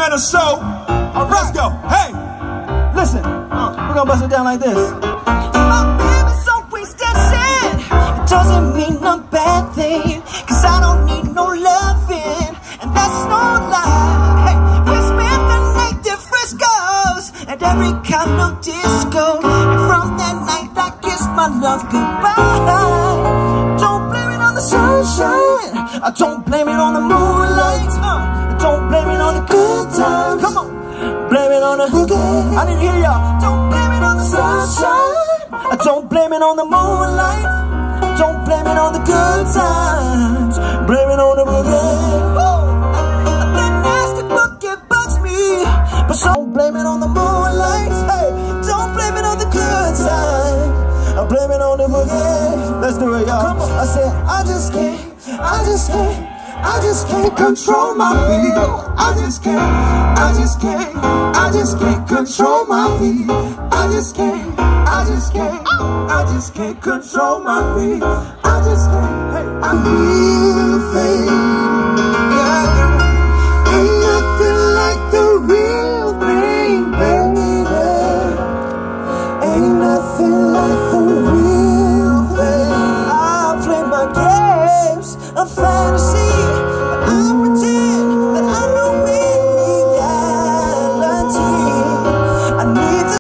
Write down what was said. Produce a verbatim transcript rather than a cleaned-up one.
kind of show. All right, let's go. Hey, listen, uh, we're gonna bust it down like this. My baby's always dancing. It doesn't mean a bad thing, cause I don't need no loving, and that's no lie. Hey, we spent the night at Frisco's and every kind of disco, and from that night I kissed my love goodbye. Don't blame it on the sunshine, I don't blame it on the moonlight, uh, don't blame it on the good times. Come on, blame it on the boogie. I didn't hear y'all. Don't blame it on the sunshine, I don't blame it on the moonlight, don't blame it on the good times, blame it on the boogie. That nasty boogie bugs me, but so don't blame it on the moonlight. Hey, don't blame it on the good times, I blame it on the boogie. Let's do it, y'all. I said I just can't, I just can't, I just can't control my feet. I just can't, I just can't, I just can't control my feet. I just can't, I just can't, I just can't control my feet. I just can't, hey, I feel the thing. Yeah, ain't nothing like the real thing, baby. Ain't nothing like the real thing. I play my games, I'm fine.